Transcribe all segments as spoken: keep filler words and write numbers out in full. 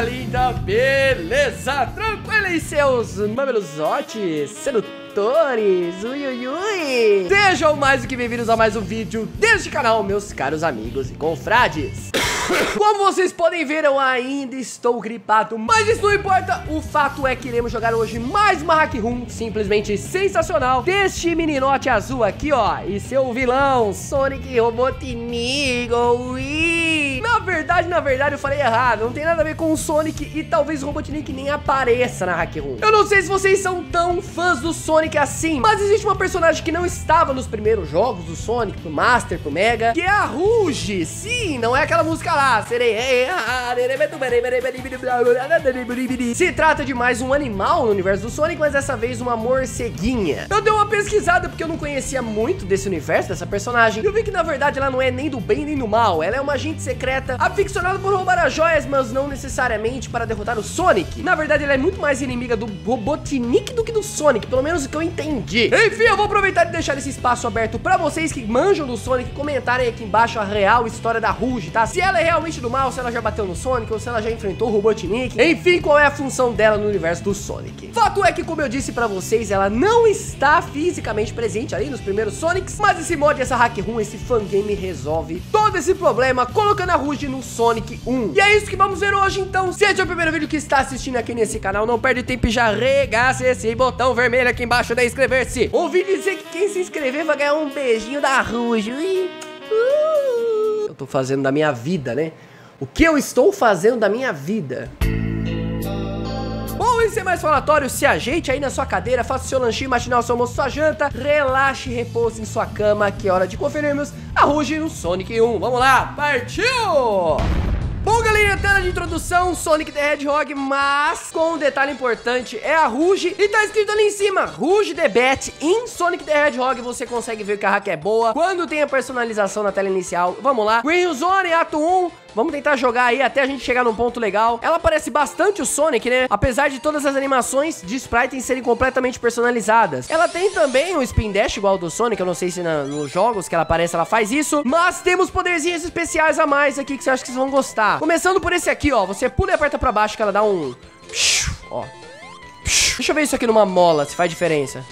galera linda, beleza? Tranquilo aí, seus mameluzotes, sedutores, ui, ui, ui. Sejam mais do que bem-vindos a mais um vídeo deste canal, meus caros amigos e confrades. Como vocês podem ver, eu ainda estou gripado, mas isso não importa. O fato é que iremos jogar hoje mais uma hack room simplesmente sensacional deste meninote azul aqui, ó, e seu vilão, Sonic Robotnik. Ui. Na verdade, na verdade, eu falei errado. Não tem nada a ver com o Sonic e talvez o Robotnik nem apareça na hack room. Eu não sei se vocês são tão fãs do Sonic assim, mas existe uma personagem que não estava nos primeiros jogos do Sonic, pro Master, pro Mega, que é a Rouge. Sim, não é aquela música lá. Se trata de mais um animal no universo do Sonic, mas dessa vez uma morceguinha. Eu dei uma pesquisada porque eu não conhecia muito desse universo, dessa personagem. Eu vi que na verdade ela não é nem do bem nem do mal. Ela é uma agente secreta aficionada por roubar as joias, mas não necessariamente para derrotar o Sonic. Na verdade ela é muito mais inimiga do Robotnik do que do Sonic, pelo menos o que eu entendi. Enfim, eu vou aproveitar e deixar esse espaço aberto para vocês que manjam do Sonic comentarem aqui embaixo a real história da Rouge, tá? Se ela é realmente do mal, se ela já bateu no Sonic ou se ela já enfrentou o Robotnik, enfim, qual é a função dela no universo do Sonic. Fato é que, como eu disse pra vocês, ela não está fisicamente presente ali nos primeiros Sonics, mas esse mod, essa hack room, esse fangame resolve todo esse problema colocando a Rouge no Sonic um. E é isso que vamos ver hoje, então. Se esse é o primeiro vídeo que está assistindo aqui nesse canal, não perde tempo e já regaça esse botão vermelho aqui embaixo da inscrever-se. Ouvi dizer que quem se inscrever vai ganhar um beijinho da Rouge. Uh! Eu tô fazendo da minha vida, né? O que eu estou fazendo da minha vida? Bom, e sem mais falatório, se ajeite aí na sua cadeira, faça o seu lanchinho matinal, seu almoço, sua janta, relaxe e repouse em sua cama, que é hora de conferirmos a Rouge no Sonic um. Vamos lá, partiu! Bom, galera, tela de introdução, Sonic the Hedgehog, mas com um detalhe importante, é a Rouge e tá escrito ali em cima, Rouge the Bat em Sonic the Hedgehog. Você consegue ver que a hack é boa quando tem a personalização na tela inicial. Vamos lá, Green Zone, ato um. Vamos tentar jogar aí até a gente chegar num ponto legal. Ela parece bastante o Sonic, né? Apesar de todas as animações de sprite serem completamente personalizadas. Ela tem também um Spin Dash igual ao do Sonic. Eu não sei se na, nos jogos que ela aparece ela faz isso. Mas temos poderzinhos especiais a mais aqui que você acha que vocês vão gostar. Começando por esse aqui, ó. Você pula e aperta pra baixo que ela dá um... Ó. Deixa eu ver isso aqui numa mola, se faz diferença.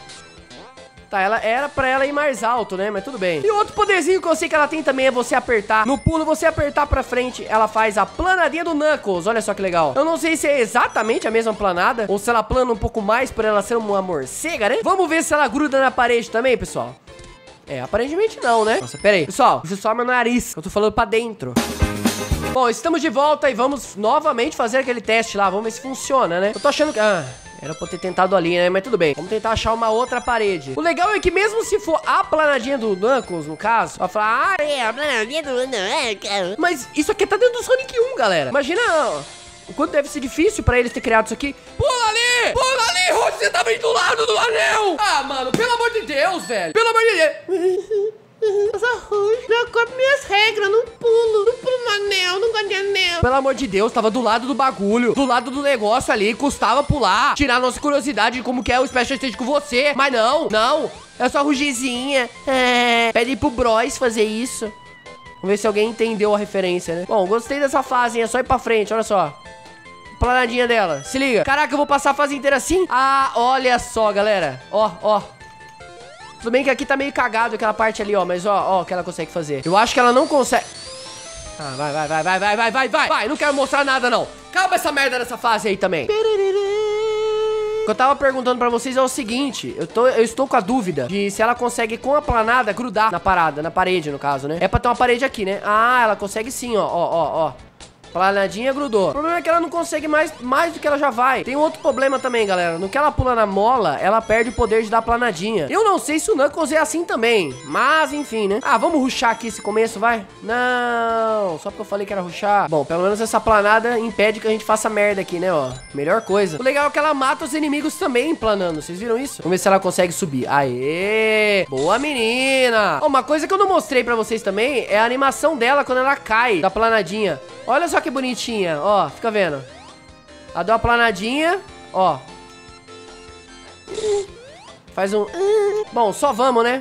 Tá, ela era pra ela ir mais alto, né? Mas tudo bem. E outro poderzinho que eu sei que ela tem também é você apertar. No pulo, você apertar pra frente, ela faz a planadinha do Knuckles. Olha só que legal. Eu não sei se é exatamente a mesma planada ou se ela plana um pouco mais por ela ser uma morcega, né? Vamos ver se ela gruda na parede também, pessoal. É, aparentemente não, né? Nossa, pera aí. Pessoal, isso é só meu nariz. Eu tô falando pra dentro. Bom, estamos de volta e vamos novamente fazer aquele teste lá. Vamos ver se funciona, né? Eu tô achando que... Ah... Era pra eu ter tentado ali, né? Mas tudo bem. Vamos tentar achar uma outra parede. O legal é que mesmo se for a planadinha do Knuckles, no caso, vai falar... Ah, é a planadinha do Knuckles. Mas isso aqui tá dentro do Sonic um, galera. Imagina o quanto deve ser difícil pra eles ter criado isso aqui. Pula ali! Pula ali, Rouge! Você tá bem do lado do anel! Ah, mano, pelo amor de Deus, velho! Pelo amor de Deus! Essa Rouge não acompanha minhas regras, não pulo, não pulo no anel, não gosto de anel. Pelo amor de Deus, tava do lado do bagulho, do lado do negócio ali, custava pular, tirar nossa curiosidade de como que é o Special Stage com você. Mas não, não, é só a Rougezinha. É, pede pro Bros fazer isso. Vamos ver se alguém entendeu a referência, né? Bom, gostei dessa fase, hein? É só ir pra frente, olha só. Planadinha dela, se liga. Caraca, eu vou passar a fase inteira assim? Ah, olha só, galera. Ó, ó. Tudo bem que aqui tá meio cagado aquela parte ali, ó. Mas ó, ó, o que ela consegue fazer. Eu acho que ela não consegue... Ah, vai, vai, vai, vai, vai, vai, vai, vai. Vai, não quero mostrar nada, não. Calma essa merda dessa fase aí também. O que eu tava perguntando pra vocês é o seguinte. Eu, tô, eu estou com a dúvida de se ela consegue, com a planada, grudar na parada. Na parede, no caso, né? É pra ter uma parede aqui, né? Ah, ela consegue sim, ó, ó, ó, ó. Planadinha grudou. O problema é que ela não consegue mais, mais do que ela já vai. Tem outro problema também, galera. No que ela pula na mola, ela perde o poder de dar planadinha. Eu não sei se o Knuckles é assim também. Mas, enfim, né? Ah, vamos rushar aqui esse começo, vai? Não, só porque eu falei que era rushar. Bom, pelo menos essa planada impede que a gente faça merda aqui, né, ó. Melhor coisa. O legal é que ela mata os inimigos também planando. Vocês viram isso? Vamos ver se ela consegue subir. Aê! Boa, menina! Oh, uma coisa que eu não mostrei pra vocês também é a animação dela quando ela cai da planadinha. Olha só que bonitinha, ó, fica vendo. Ela deu uma planadinha, ó. Faz um... Bom, só vamos, né?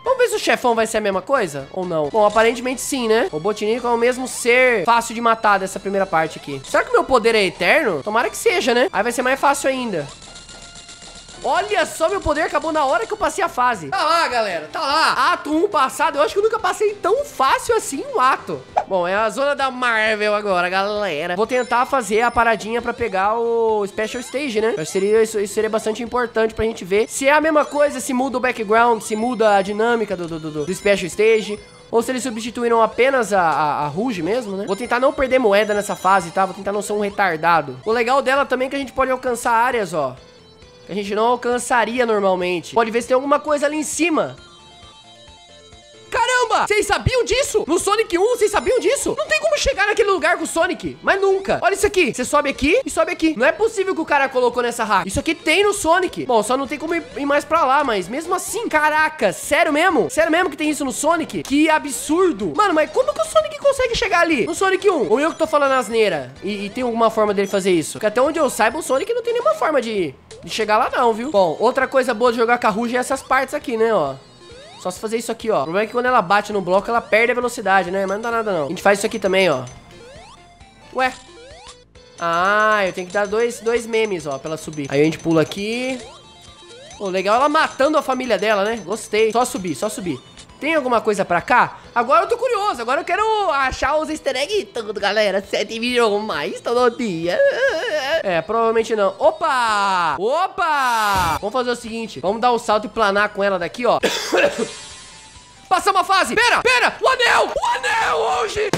Vamos ver se o chefão vai ser a mesma coisa ou não. Bom, aparentemente sim, né? O Robotnik é o mesmo ser fácil de matar dessa primeira parte aqui. Será que o meu poder é eterno? Tomara que seja, né? Aí vai ser mais fácil ainda. Olha só, meu poder acabou na hora que eu passei a fase. Tá lá, galera, tá lá. Ato um passado, eu acho que eu nunca passei tão fácil assim um ato. Bom, é a zona da Marvel agora, galera. Vou tentar fazer a paradinha pra pegar o Special Stage, né? Acho que seria, isso, isso seria bastante importante pra gente ver se é a mesma coisa, se muda o background, se muda a dinâmica do, do, do, do Special Stage. Ou se eles substituíram apenas a, a, a Rouge mesmo, né? Vou tentar não perder moeda nessa fase, tá? Vou tentar não ser um retardado. O legal dela também é que a gente pode alcançar áreas, ó, que a gente não alcançaria normalmente. Pode ver se tem alguma coisa ali em cima. Caramba! Vocês sabiam disso? No Sonic um, vocês sabiam disso? Não tem como chegar naquele lugar com o Sonic. Mas nunca. Olha isso aqui. Você sobe aqui e sobe aqui. Não é possível que o cara colocou nessa hack. Isso aqui tem no Sonic. Bom, só não tem como ir, ir mais pra lá, mas mesmo assim, caraca, sério mesmo? Sério mesmo que tem isso no Sonic? Que absurdo. Mano, mas como que o Sonic consegue chegar ali? No Sonic um. Ou eu que tô falando asneira e, e tem alguma forma dele fazer isso? Porque até onde eu saiba, o Sonic não tem nenhuma forma de, de chegar lá não, viu? Bom, outra coisa boa de jogar com a Rouge é essas partes aqui, né, ó. Só se fazer isso aqui, ó. O problema é que quando ela bate no bloco, ela perde a velocidade, né? Mas não dá nada, não. A gente faz isso aqui também, ó. Ué. Ah, eu tenho que dar dois, dois memes, ó, pra ela subir. Aí a gente pula aqui. Pô, legal ela matando a família dela, né? Gostei. Só subir, só subir. Tem alguma coisa pra cá? Agora eu tô curioso. Agora eu quero achar os easter eggs e tudo, galera. sete milhões mais todo dia. É, provavelmente não. Opa! Opa! Vamos fazer o seguinte. Vamos dar um salto e planar com ela daqui, ó. Passamos a fase. Pera, pera. O anel. O anel hoje.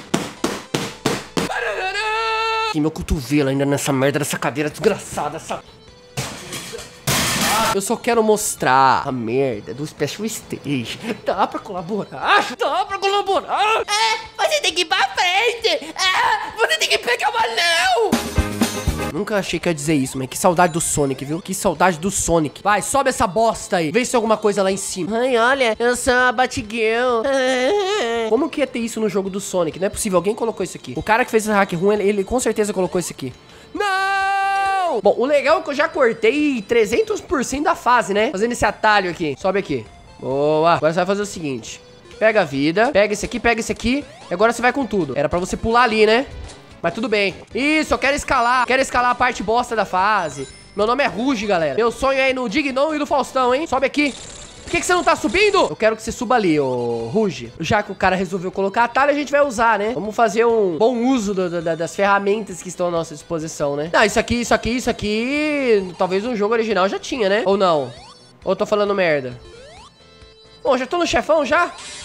E meu cotovelo ainda nessa merda dessa cadeira desgraçada. Essa... Eu só quero mostrar a merda do Special Stage. Dá pra colaborar? Dá pra colaborar? É, você tem que ir pra frente. É, você tem que pegar o anel. Nunca achei que ia dizer isso, mas que saudade do Sonic, viu? Que saudade do Sonic. Vai, sobe essa bosta aí. Vê se tem alguma coisa lá em cima. Ai, olha, eu sou a Batgirl. Como que ia ter isso no jogo do Sonic? Não é possível, alguém colocou isso aqui. O cara que fez esse hack ruim, ele, ele com certeza colocou isso aqui. Não! Bom, o legal é que eu já cortei trezentos por cento da fase, né? Fazendo esse atalho aqui. Sobe aqui. Boa. Agora você vai fazer o seguinte. Pega a vida, pega esse aqui, pega esse aqui. E agora você vai com tudo. Era pra você pular ali, né? Mas tudo bem. Isso, eu quero escalar. Quero escalar a parte bosta da fase. Meu nome é Rouge, galera. Meu sonho é ir no Dignon e no Faustão, hein? Sobe aqui. Por que, que você não tá subindo? Eu quero que você suba ali, ô Rouge. Já que o cara resolveu colocar atalho, a gente vai usar, né? Vamos fazer um bom uso do, do, das ferramentas que estão à nossa disposição, né? Não, isso aqui, isso aqui, isso aqui... Talvez um jogo original já tinha, né? Ou não? Ou eu tô falando merda? Bom, já tô no chefão, já?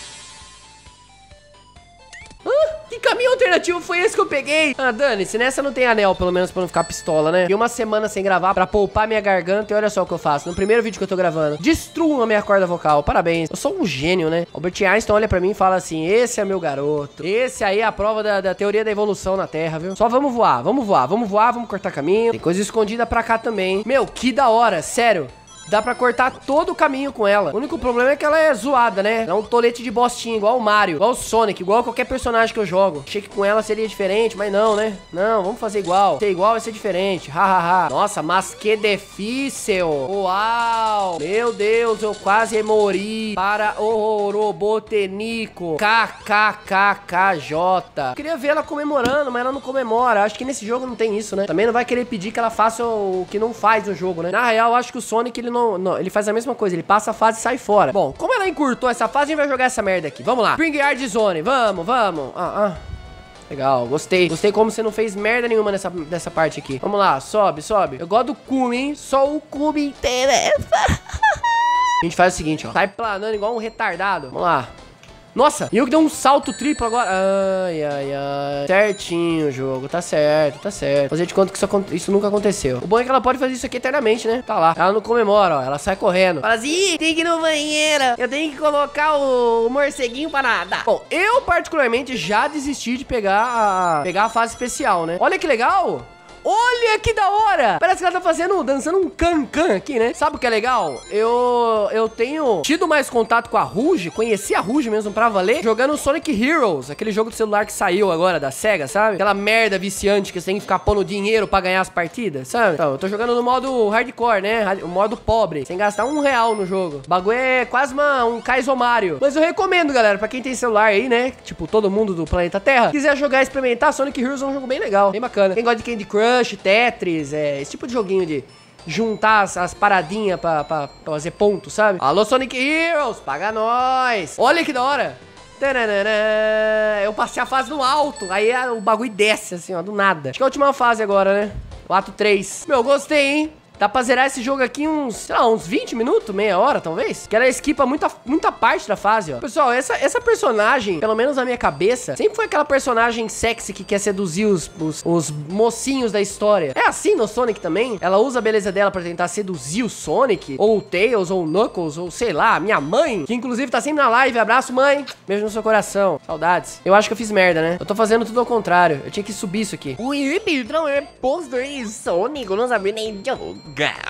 Hã? Que caminho alternativo foi esse que eu peguei? Ah, dane-se, nessa não tem anel, pelo menos pra não ficar pistola, né? E uma semana sem gravar pra poupar minha garganta e olha só o que eu faço. No primeiro vídeo que eu tô gravando, destruo a minha corda vocal. Parabéns. Eu sou um gênio, né? Albert Einstein olha pra mim e fala assim, esse é meu garoto. Esse aí é a prova da, da teoria da evolução na Terra, viu? Só vamos voar, vamos voar, vamos voar, vamos cortar caminho. Tem coisa escondida pra cá também. Meu, que da hora, sério. Dá pra cortar todo o caminho com ela. O único problema é que ela é zoada, né? Ela é um tolete de bostinha, igual o Mario, igual o Sonic, igual qualquer personagem que eu jogo. Achei que com ela seria diferente, mas não, né? Não, vamos fazer igual. Ser igual vai ser diferente. Hahaha. Nossa, mas que difícil. Uau. Meu Deus, eu quase morri para o Robotnico. K K K K J. Queria ver ela comemorando, mas ela não comemora. Acho que nesse jogo não tem isso, né? Também não vai querer pedir que ela faça o que não faz no jogo, né? Na real, acho que o Sonic, ele Não, não, ele faz a mesma coisa, ele passa a fase e sai fora. Bom, como ela encurtou essa fase, a gente vai jogar essa merda aqui. Vamos lá. Spring Yard Zone, vamos, vamos. Ah, ah. Legal, gostei. Gostei como você não fez merda nenhuma nessa, nessa parte aqui. Vamos lá, sobe, sobe. Eu gosto do cume, hein? Só o cume interessa. A gente faz o seguinte, ó. Sai planando igual um retardado. Vamos lá. Nossa, e eu que dei um salto triplo agora. Ai, ai, ai. Certinho o jogo, tá certo, tá certo. Fazer de conta que isso, isso nunca aconteceu. O bom é que ela pode fazer isso aqui eternamente, né? Tá lá. Ela não comemora, ó. Ela sai correndo. Fala assim, ih, tem que ir no banheiro. Eu tenho que colocar o, o morceguinho pra nadar. Bom, eu particularmente já desisti de pegar a, pegar a fase especial, né? Olha que legal. Olha que da hora! Parece que ela tá fazendo, dançando um can-can aqui, né? Sabe o que é legal? Eu, eu tenho tido mais contato com a Rouge, conheci a Rouge mesmo pra valer, jogando Sonic Heroes, aquele jogo do celular que saiu agora da SEGA, sabe? Aquela merda viciante que você tem que ficar pondo dinheiro pra ganhar as partidas, sabe? Então, eu tô jogando no modo hardcore, né? O modo pobre, sem gastar um real no jogo. O bagulho é quase uma, um Kaizo Mario. Mas eu recomendo, galera, pra quem tem celular aí, né? Tipo, todo mundo do planeta Terra, quiser jogar e experimentar, Sonic Heroes é um jogo bem legal, bem bacana. Quem gosta de Candy Crush, Tetris, é, esse tipo de joguinho de juntar as, as paradinhas pra, pra, pra fazer ponto, sabe? Alô, Sonic Heroes, paga nós! Olha que da hora! Taranana. Eu passei a fase no alto, aí a, o bagulho desce assim, ó, do nada. Acho que é a última fase agora, né? O ato três. Meu, gostei, hein? Dá pra zerar esse jogo aqui uns, sei lá, uns vinte minutos, meia hora, talvez. Que ela esquipa muita, muita parte da fase, ó. Pessoal, essa, essa personagem, pelo menos na minha cabeça, sempre foi aquela personagem sexy que quer seduzir os, os, os mocinhos da história. É assim no Sonic também? Ela usa a beleza dela pra tentar seduzir o Sonic, ou o Tails, ou o Knuckles, ou sei lá, minha mãe, que inclusive tá sempre na live. Abraço, mãe. Beijo no seu coração. Saudades. Eu acho que eu fiz merda, né? Eu tô fazendo tudo ao contrário. Eu tinha que subir isso aqui. Ui, Pedrão, é posto de Sonic, eu não sabia nem jogar.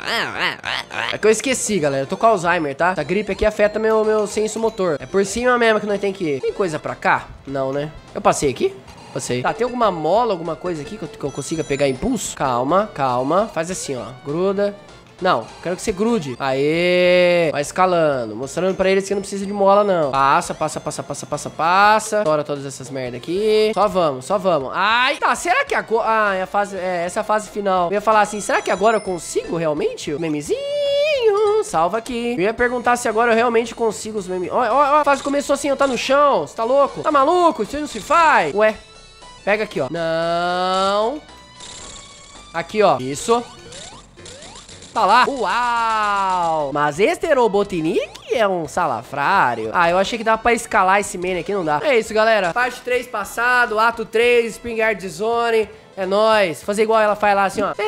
É que eu esqueci, galera. Eu tô com Alzheimer, tá? Essa gripe aqui afeta meu, meu senso motor. É por cima mesmo que nós tem que ir. Tem coisa pra cá? Não, né? Eu passei aqui? Passei. Tá, tem alguma mola, alguma coisa aqui que eu, que eu consiga pegar impulso? Calma, calma. Faz assim, ó. Gruda. Não, quero que você grude. Aê! Vai escalando. Mostrando pra eles que não precisa de mola, não. Passa, passa, passa, passa, passa, passa. Estoura todas essas merda aqui. Só vamos, só vamos. Ai, tá, será que agora... Ah, é a fase... É, essa é a fase final. Eu ia falar assim, será que agora eu consigo realmente o memezinho? Salva aqui. Eu ia perguntar se agora eu realmente consigo os memes. Ó, ó, ó, a fase começou assim, ó, tá no chão. Você tá louco? Tá maluco? Isso aí não se faz. Ué, pega aqui, ó. Não. Aqui, ó. Isso. Tá lá. Uau! Mas este Robotnik é um salafrário. Ah, eu achei que dava pra escalar esse menu aqui, não dá. É isso, galera. Parte três passado, ato três, Spring Guard Zone. É nóis. Fazer igual ela faz lá, assim, ó.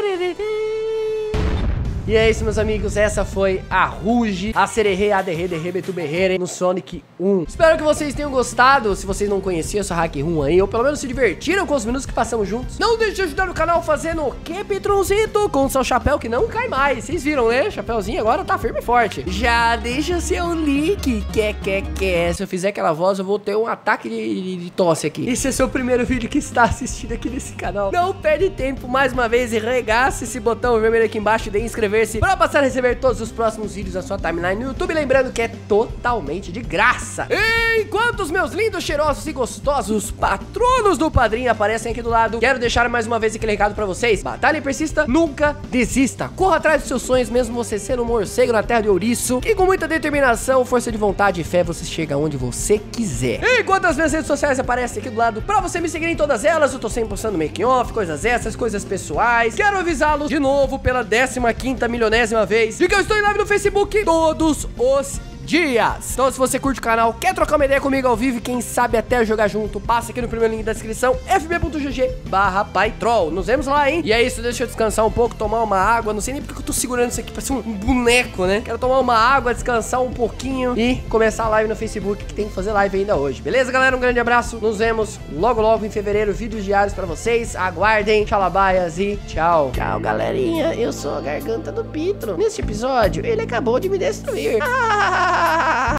E é isso, meus amigos, essa foi a Rouge, a Sererê, a Derrê, Derrê, Betu Berrê no Sonic um. Espero que vocês tenham gostado. Se vocês não conheciam essa hack room aí, ou pelo menos se divertiram com os minutos que passamos juntos, não deixe de ajudar no canal fazendo o que, Petronzito? Com o seu chapéu que não cai mais. Vocês viram, né? Chapéuzinho agora tá firme e forte. Já deixa seu like, quer, quer, quer. Se eu fizer aquela voz, eu vou ter um ataque de, de, de tosse aqui. Esse é seu primeiro vídeo que está assistindo aqui nesse canal. Não perde tempo mais uma vez e regaça esse botão vermelho aqui embaixo e dê inscrever para passar a receber todos os próximos vídeos da sua timeline no YouTube. Lembrando que é totalmente de graça. Enquanto os meus lindos, cheirosos e gostosos patronos do padrinho aparecem aqui do lado, quero deixar mais uma vez aquele recado pra vocês. Batalha e persista, nunca desista. Corra atrás dos seus sonhos, mesmo você sendo um morcego na terra de ouriço. E com muita determinação, força de vontade e fé, você chega onde você quiser. Enquanto as minhas redes sociais aparecem aqui do lado, pra você me seguir em todas elas, eu tô sempre postando making off, coisas essas, coisas pessoais. Quero avisá-los de novo pela décima quinta milionésima vez de que eu estou em live no Facebook todos os dias. Então, se você curte o canal, quer trocar uma ideia comigo ao vivo e quem sabe até jogar junto, passa aqui no primeiro link da descrição, fb.gg barra paitrol. Nos vemos lá, hein? E é isso, deixa eu descansar um pouco, tomar uma água. Não sei nem porque eu tô segurando isso aqui, parece um boneco, né? Quero tomar uma água, descansar um pouquinho e começar a live no Facebook, que tem que fazer live ainda hoje. Beleza, galera? Um grande abraço. Nos vemos logo, logo em fevereiro. Vídeos diários pra vocês. Aguardem. Tchalabaias e tchau. Tchau, galerinha. Eu sou a garganta do Pitro. Neste episódio, ele acabou de me destruir. Ah!